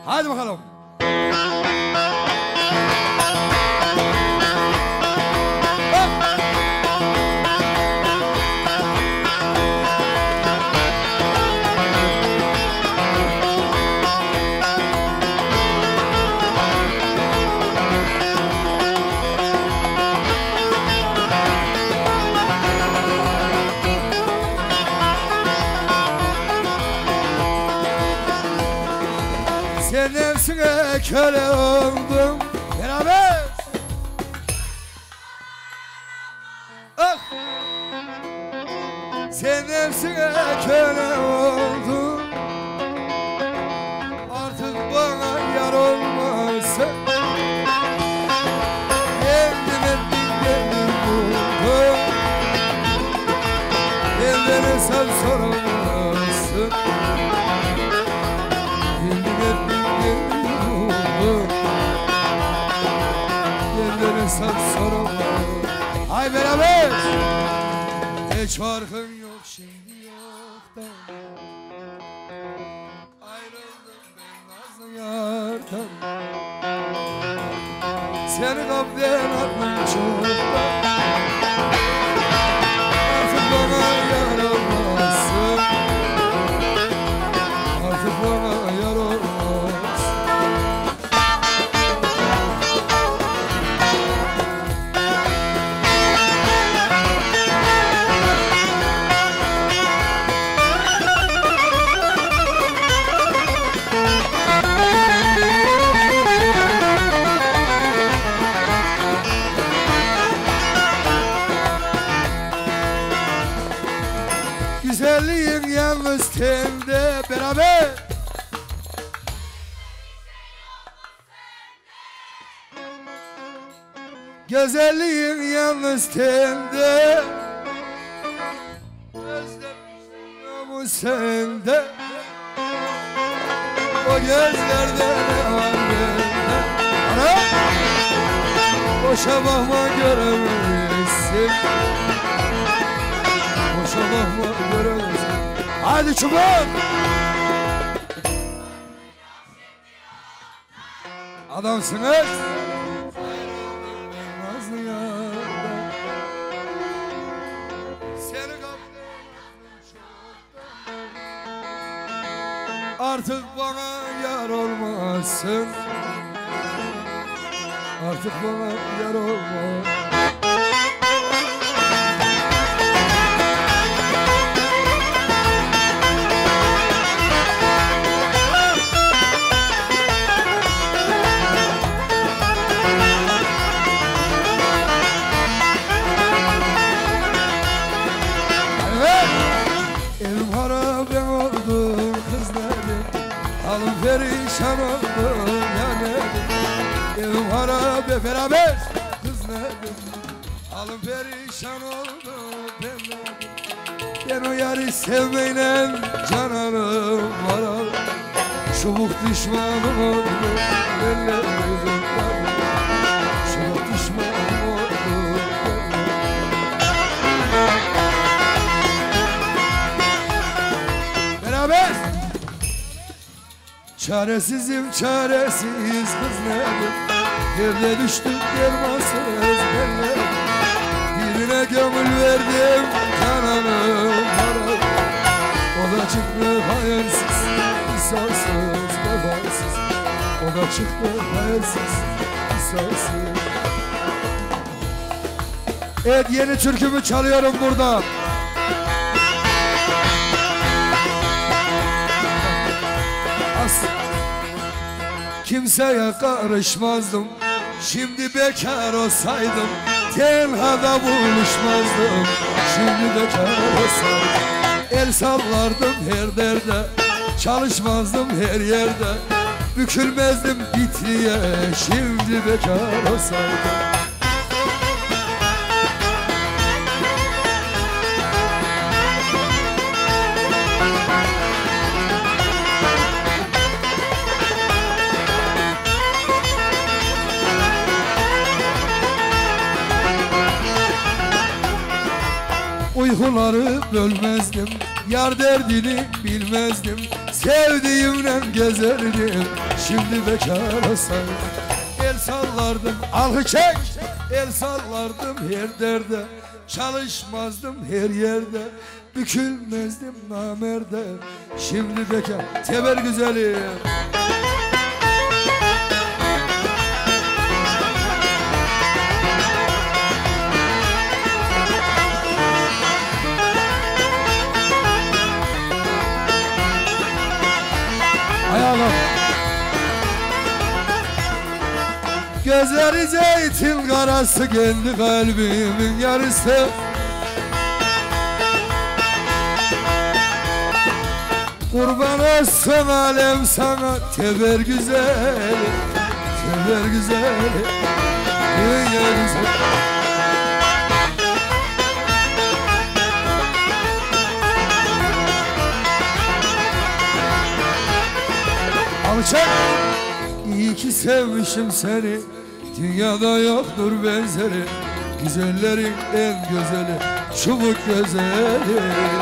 Hadi bakalım. Sen nefsine köle oldum beraber. Ah! Sen nefsine köle oldun, artık bana yar olmazsa kendime bir buldum. Benden hesap soramazsın, kendine hesap soramazsın. Hay beraber. Hiç farkın yok şimdi yoktan, ayrıldım ben nazlı yardan. Seni kapten aklım çoktan, artık bana yar olmazsın, artık bana yar olmazsın. Güzelliğin yalnız tende beraber. Güzelliğin yalnız tende, özlemişim namus sende. O gözlerde ne var bende? Ana! Boşa bakma göremezsin, boşa bakma göremezsin. Hadi çubuk! Adamsınız. Nazlı yardan, seni kaptım çoktan, artık bana yar olmazsın, artık bana yar olmaz. Alım perişan oldum ya nedir, evim harabe beraber kız nedir. Alım perişan oldum ben nedir, ben o yarı sevmeyle cananım var. Çubuk düşmanım oldu ben nedir, çubuk düşmanım oldu beraber. Çaresizim çaresiz kız nedir, yerde düştük dermansız ben nedir. Birine gönül verdim cananım var. O da çıktı hayırsız, insansız, vefasız. O da çıktı hayırsız, insansız. Evet, yeni türkümü çalıyorum burada. Kimseye karışmazdım, şimdi bekar olsaydım. Tenhada buluşmazdım, şimdi bekar olsaydım. El sallardım her derde, çalışmazdım her yerde. Bükülmezdim bitiye, şimdi bekar olsaydım. Uykuları bölmezdim, yar derdini bilmezdim. sevdiğimle gezerdim, şimdi bekar olsam. El sallardım, algı çek. El sallardım her derde, çalışmazdım her yerde, bükülmezdim namerde, şimdi bekar. Teber güzelim. Ayağım. Gözleri zeytin karası, kendi kalbimin yarısı. Kurban olsun alem sana, teber güzel, teber güzel, dünya güzel. Alçak, iyi ki sevmişim seni, dünyada yoktur benzeri, güzellerin en güzeli, çubuk gözeli.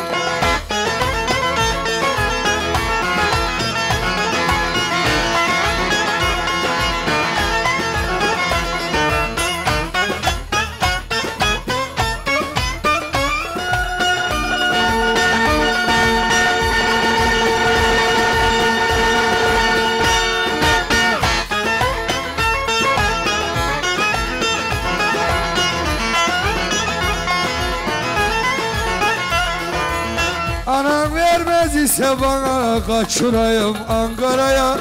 Anam vermez ise bana, kaçırayım Ankara'ya.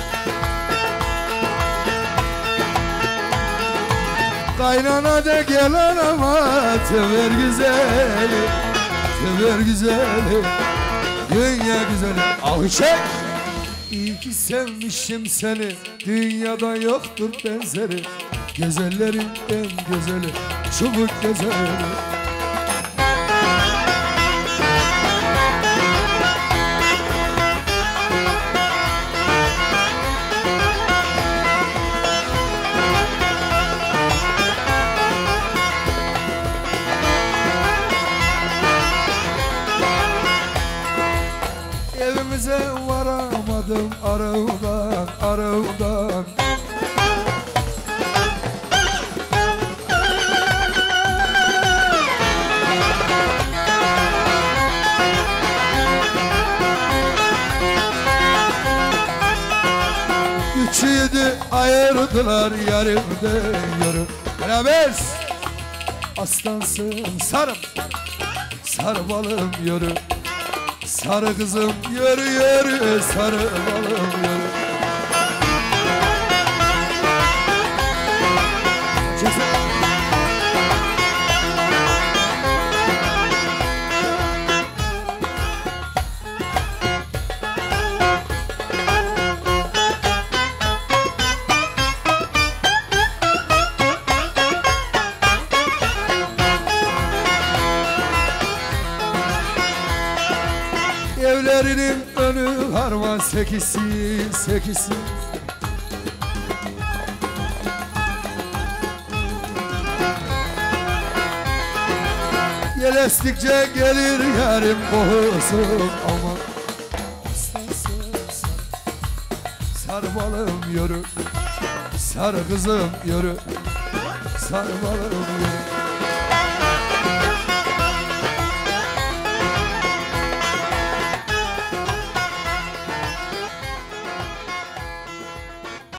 Kaynana de gelen ama teber güzeli, teber güzeli, dünya güzeli. Al çek. İyi ki sevmişim seni, dünyada yoktur benzeri, güzellerin en güzeli, çubuk güzeli. Evimize varamadım aradan, aradan. Üçüydü ayırdılar yarimden yürü. Beraber aslansın sarım, sarı balım yürü. Sarı kızım yürü yürü, sarı balım yürü. Evlerinin önü harman sekisi, sekisi. Yel estikçe gelir yarim kokusun ama. Sarı balım yürü, sarı kızım yürü, sarı balım yürü.